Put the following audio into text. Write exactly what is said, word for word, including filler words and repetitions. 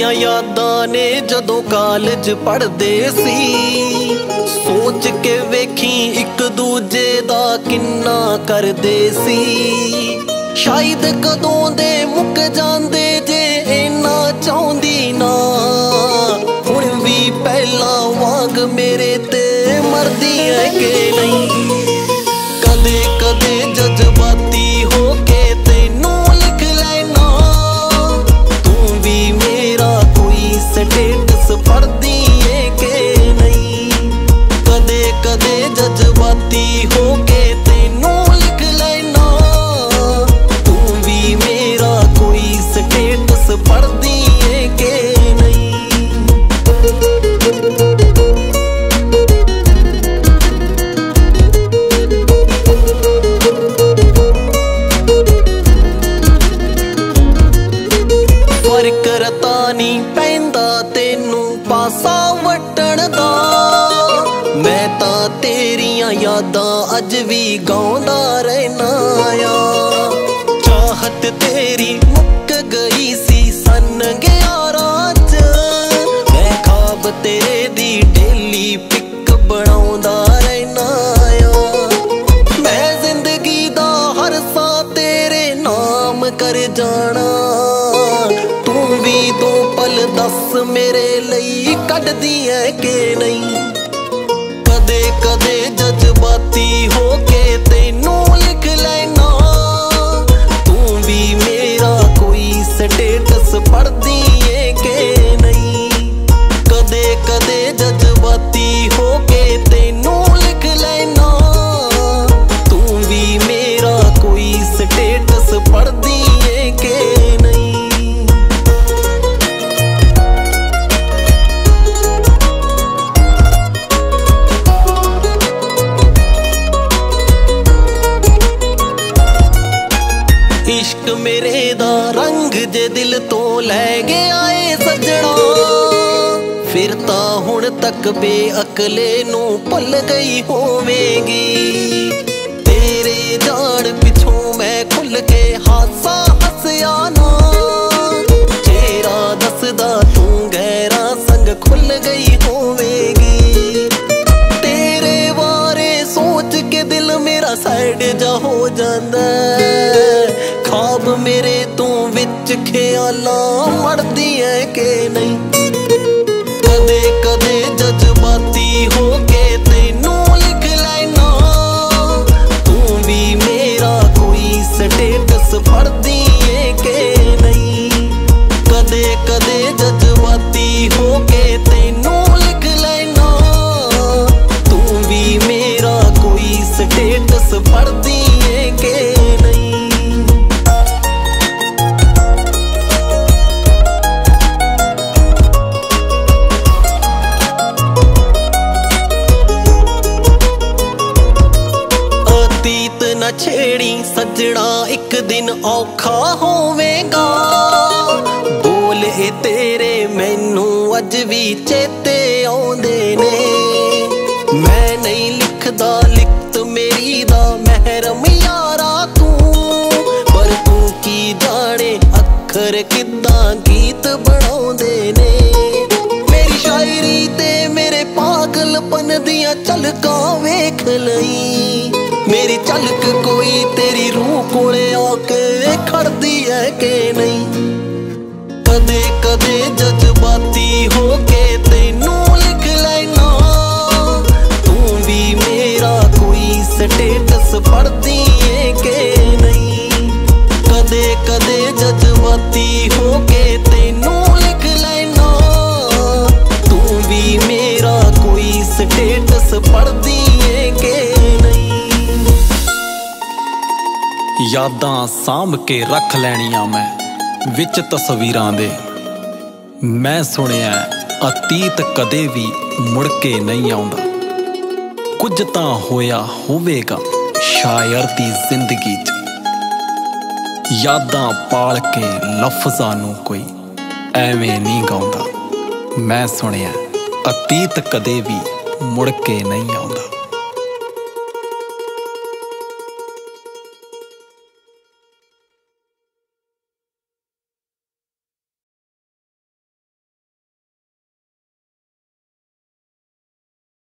तेरियां यादां ने जदों कॉलेज पढ़दे सी, सोच के वेखी एक दूजे दा किन्ना करदे सी। शायद कदों दे मुक जांदे जे इन्ना चाहुंदी ना, हुण भी पहला वांग मेरे ते मरदी है कि नहीं। कदे कदे जज्बाती होके तेनू लिख लेना, तू भी मेरा कोई स्टेटस पढ़दी है कि नहीं। कदे कदे जज्बाती होके तेनू लिख लेना, तू भी मेरा कोई स्टेटस पढ़दी है कि नहीं। फर्क रता नहीं पैंदा तेनू पासा वटण दा, मैं तां तेरियां यादां अज भी गाउंदा रहना आ। चाहत तेरी मुक गई सी सन ग्यारां च, मैं ख्वाब तेरे दी डेली पिक बनाउंदा रहना आ। मैं जिंदगी दा हर सा तेरे नाम कर जाना, तू भी दो पल दस मेरे लई कढदी है कि नहीं। कदे कदे जज्बाती होके तेनू लिख लेना, तू भी मेरा कोई स्टेटस पढ़दी है कि नहीं। कदे कदे जज्बाती होके तेनू लिख लेना, तू भी मेरा कोई स्टेटस पढ़दी है कि नहीं। इश्क मेरे दा रंग जे दिल तो लै गया ए सजना, फिर तां हुण तक बेअकले नू भुल गई होवेगी। तेरे जान पिछों मैं खुल के हासा हसया ना, चेहरा दसदा तू गहरा संग खुल गई होवेगी। तेरे बारे सोच के दिल मेरा साइड जा हो जांदा, ख्वाब मेरे तू विच ख्यालां मरदी है कि नहीं। कदे कदे जज्बाती होके तेनू लिख लेना, तू भी मेरा कोई स्टेटस पढ़दी है कि नहीं। कदे कदे जज्बाती होके तेनू लिख लेना, तू भी मेरा कोई स्टेटस पढ़दी है कि नहीं। अतीत न छेड़ी सजना एक दिन औखा होवेगा, बोल ए तेरे मैनू अज भी चेते आउंदे ने। मैं नहीं लिखदा लिखत मेरी दा महरम यारा तू, पर तू की जाने अखर किद्दां गीत बनाउंदे ने। मेरी शायरी ते मेरे पागलपन दियां झलकां वेख लई, मेरी झलक कोई तेरी रूह कोले आके खड़दी है कि नहीं। कदे कदे जज्बाती होके तेनू लिख लेना, तू भी मेरा कोई स्टेटस पढ़दी है कि नहीं। कदे कदे जज्बाती होके तेनू लिख लेना, तू भी मेरा कोई स्टेटस पढ़दी है कि नहीं। यादां साਂਭ के रख लैणियां मैं विच तस्वीरां दे। मैं सुनिया अतीत कदे भी मुड़ के नहीं आउंदा, कुछ तां होया होवेगा शायर दी जिंदगी च। यादां पाल के लफ्ज़ां नूं कोई एवें नहीं गाउंदा। मैं सुनिया अतीत कदे भी मुड़ के नहीं आउंदा।